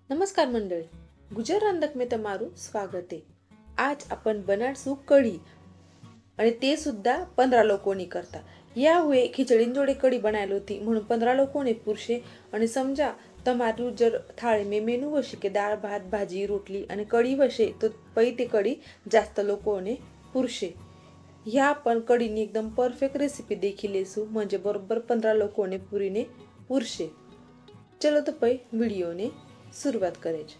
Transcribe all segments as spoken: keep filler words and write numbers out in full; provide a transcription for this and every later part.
નમસ્કાર મંડળી, ગુજરાત રાંધક में તમારું સ્વાગત છે। आज आपण બનાવશું કઢી અને તે સુદ્धा पंधरा લોકોની કરતા। यावेळी खिचडी जोडे कढी बनायली होती म्हणून पंधरा लोकोने पुरशे आणि समजा તમારું जर थाळी में मेनू वशे के दाळ भात भाजी रोटली आणि कढी वशे तो पै ते कढी जास्त लोकोने पुरशे। ह्या आपण कढीनी एकदम परफेक्ट रेसिपी देखील लेसू म्हणजे बरोबर पंधरा लोकोने पुरीने पुरशे। चलो तो पै व्हिडिओने सुरुवात करायची।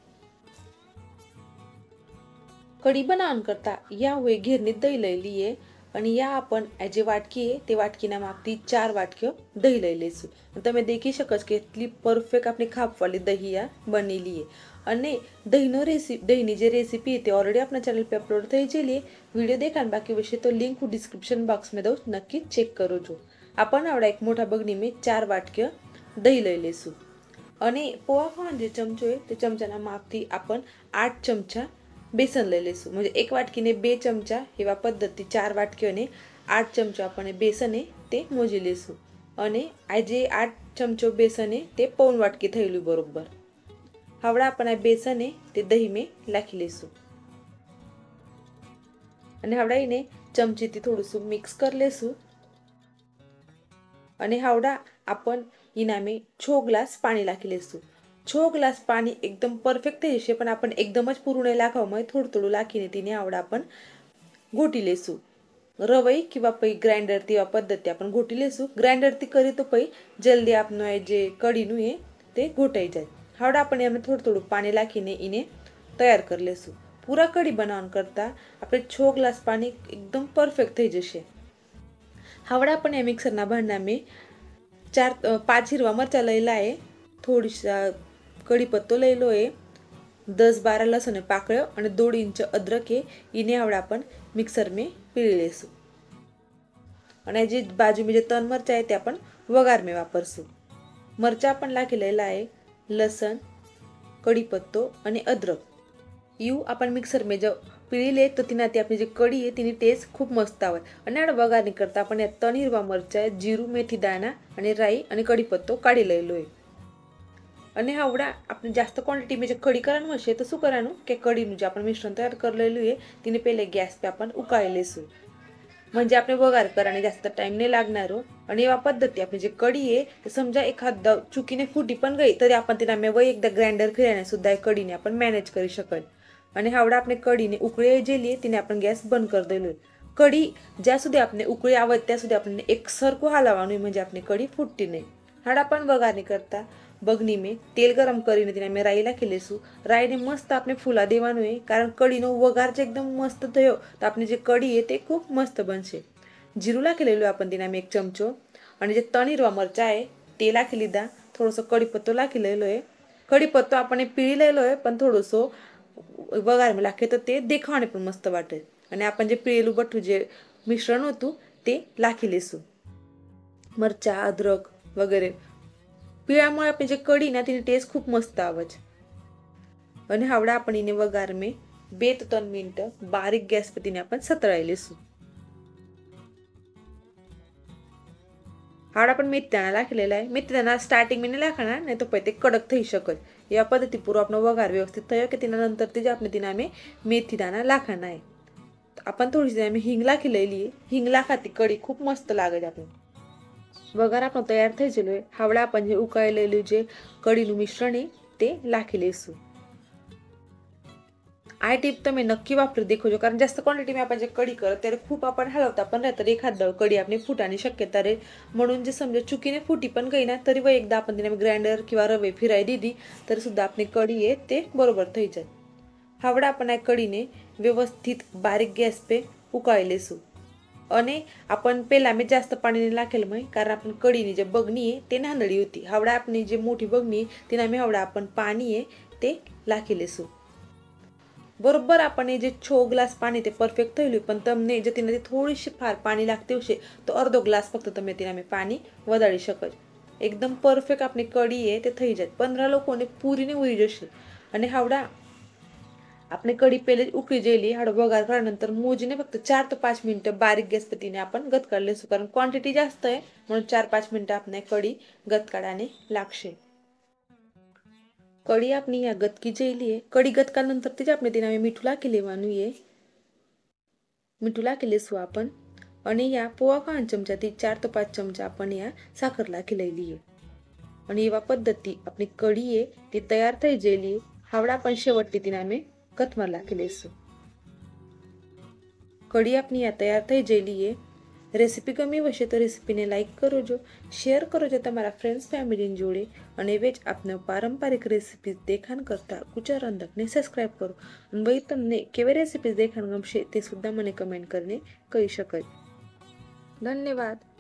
कढी बनावण करता यावेळी गिरणीत दही लयली आहे आणि या आपण जे वाटकी आहे ते वाटकीना मापती चार वाटक्यो दही लयलेसु। તમે દેખી શકો છો કે એટલી પરફેક્ટ આપણી ખાપવાળી દही આ બનેલી છે અને દહીંનો રેસીપી દહીંની જે રેસીપી છે તે ઓલરેડી આપણા ચેનલ पे अपलोड થઈ ગયેલી છે। व्हिडिओ देखान बाकी विषय तो लिंक હું डिस्क्रिप्शन बॉक्स में દઉં, नक्की चेक करो जो। आपण आवडा एक मोठा बगनी में चार वाटक्यो दही લઈ લેશું અને પોहा ખાવાનો જે ચમચો છે તે ચમચાના માપથી आपण आठ चमचा बेसन લઈ લેશું म्हणजे एक वाटकीने બે चमचा એવા પદ્ધતિ चार वाटकीઓને आठ चमचा આપણે બેસને તે મોજી લેશું અને આ જે आठ चमचो बेसने ते पौन वाटकी થયેલું बरोबर। હવડા આપણે આ બેસને તે દહીં में નાખી લેશું અને હવડા એને ચમચીથી થોડું મિક્સ કરી લેશું અને હવડા आपण इनामे छो ग्लास पाणी नाखी लेसू। छो ग्लास पाणी एकदम परफेक्ट થઈ જશે પણ आपण एकदमच પૂરું નહીં નાખવામાં થોડું થોડું નાખીને તેને આવડા आपण ઘોટી લેસુ। રવઈ किंवा पै ग्राइंडर ती पद्धती आपण घोटी लेसू। ग्राइंडर ती करी तो पै जल्दी आपनो जे कढीનું એ તે ઘોટાઈ જાય। આવડા आपण એમાં થોડું થોડું પાણી નાખીને ઇને તૈયાર કરી લેસુ। પૂરા કઢી બનાવણ કરતા આપણે छो ग्लास पाणी एकदम परफेक्ट થઈ જશે। આવડા आपण या मिक्सरना भांडा में चार पाच हिरवा मरचा लयला आहे, थोडीसा कढीपत्तो लयलो आहे, दस बारा लसूण पाकळ्यो आणि दोन इंच अदरक आहे। इने आवडा आपण मिक्सर में पीळी लेसू आणि जे बाजू में जे तन मरचा आहे ते आपण वगार में वापरसू। मरचा आपण लाखी लयला आहे, लसण कढीपत्तो आणि अदरक यू आपण मिक्सर में जो पीळी ले तो तिना ती आपली जे कढी आहे तिनी टेस्ट खूप मस्त आवे आणि आड वगारणी करता आपण या तन हिरवा मरचा जीरू मेथी दाणा आणि राई आणि कढीपत्तो काढी लयलो आहे અને આવડા આપણે જાસ્ત ક્વોન્ટિટી में જે કઢી કરવાનું હશે તો શું કરવાનું કે કઢીનું જે આપણે મિશ્રણ તૈયાર કરી લેલું છે તેને પહેલે ગેસ पे आपण ઉકાળી લેશું म्हणजे આપણે વઘાર કરવાની જાસ્ત ટાઈમ નહીં लागणारो। आणि एवा पद्धती आपली जे कढी आहे ते समजा एखाद चुकीने फुटी पण गई तरी आपण तिला में वही एकदा ग्राइंडर फिरवणे सुद्धा कढीने आपण मॅनेज करू शकत। आणि आवडा आपने कढीने उकळी जेली आहे तिने आपण गॅस बंद कर देलो। कढी ज्या सुद्धा आपने उकळी आवत त्या सुद्धा आपण एकसारखं हलवानो म्हणजे आपली कढी फुटती नाही। हाड आपण वघारणी करता बगनी में तेल गरम करीने तिने में राई नाखी लेसू। राई ने मस्त आपने फूला देवानो है कारण कढीनो वघार जे एकदम मस्त थयो तो आपने जे कढी है ते खूप मस्त बनशे। जीरू नाखी लेलो आपण तिना में एक चमचो आणि जे तन हिरवा मरचा आहे ते नाखी लीधा, थोडोसो कढीपत्तो नाखी लेलो है। कढीपत्तो आपण पीळी लेलो है पण थोडोसो वघार में नाखे तो ते देखावाने पण मस्त वाटे आणि आपण जे पीळेलू बठू जे मिश्रण होतू ते नाखी लेसू। मरचा अदरक वगैरे पिळामुळे आपण जे कढी ना तिने टेस्ट खूप मस्त आवज आणि हावडा आपण इने वघार में બે ते तीन मिनिट बारीक गॅस पे तिने आपण सतळाई लेसू। हावडा आपण मेथी दाणा नाखलेला आहे। मेथी दाणा स्टार्टिंग में नहीं नाखना नहीं तो पहिले कडक થઈ શકે। या पद्धती पूरा आपनो वघार व्यवस्थित થયો કે તેના નંતર તે આપણે તેના में मेथी दाणा નાખના है। आपण थोडीशी त्यामध्ये हिंग નાખી લેલી है, हिंग નાખાતી कढी खूप मस्त लागे આપણે। वघार આપણો તૈયાર થઈ ગયેલો છે। હાવડા आपण જે ઉકાળેલું જે કઢીનું મિશ્રણ છે તે નાખી લેશું। આ ટીપ તમે નક્કી વાપરી દેખોજો કારણ जास्त क्वांटिटी में आपण जे कढी करत ત્યારે खूप आपण हलवता पण नाही तर एखाद कढी आपली फुटानी शक्यता रे म्हणून जे समजा चुकीने फुटी पण गई ना तरी व एकदा आपण तिने ग्राइंडर किंवा रवे फिराई दीदी तर सुद्धा आपली कढी आहे ते बरोबर થઈ જાય। हावडा आपण આ कढीने व्यवस्थित बारीक गॅस पे उकाळी लेसू અને आपण पेला में जास्त पाणी नाही नाखेल मय कारण आपण कढीनी जे बगनी आहे ते नांदडी होती। हावडा आपली जे मोठी बगनी तिना में हावडा आपण पाणी आहे ते नाखी लेसू बरोबर। आपण जे छो ग्लास पाणी ते परफेक्ट થયેલું પણ તમને જે तिने थोडीशी फार पाणी लागते होશે तो अर्धो ग्लास फक्त તમે तिना में पाणी વધારી શકો। एकदम परफेक्ट आपली कढी आहे ते થઈ જાય। पंधरा लोकोने पूरीने उरी जશે અને हावडा आपने कढी पहिले उकळी जेली हाड वघार केल्यानंतर मोजीने फक्त चार ते पाच मिनिट बारीक गॅस पे तिने आपण गत काढले कारण क्वांटिटी जास्त आहे म्हणून चार पाच मिनिट आपने कढी गत काढाने लागशे। कढी આપણી આ ગતકી જઈ લઈએ. કઢી ગતકાનंतर તે જ આપણે તેના મીઠું લાખી લેવાનું છે. મીઠું લાખી લેશું आपण અને या पोहा खाण चमच्याથી चार ते पाच चमचा आपण या साखर लाखी લઈ લઈએ. અને એવા પદ્ધતિ આપણી કઢી છે તે તૈયાર થઈ જઈલી. હાવડા પણ शेवटથી તેને અમે કથમાં લાખી લેશું. કઢી આપણી આ તૈયાર થઈ જઈલી છે. રેસીપી ગમી હશે તો રેસીપીને લાઈક કરજો, શેર કરજો તમારા ફ્રેન્ડ્સ ફેમિલીની જોડે અને હવે જ આપને પારંપરિક રેસીપીઝ દેખાણ કરતા કુચા રંધકને સબસ્ક્રાઈબ કરો. અને ભાઈ તમને કેવી રેસીપીઝ દેખાણ ગમશે તે સુદ્धा મને કમેન્ટ કરીને કહી શકાય. ધન્યવાદ.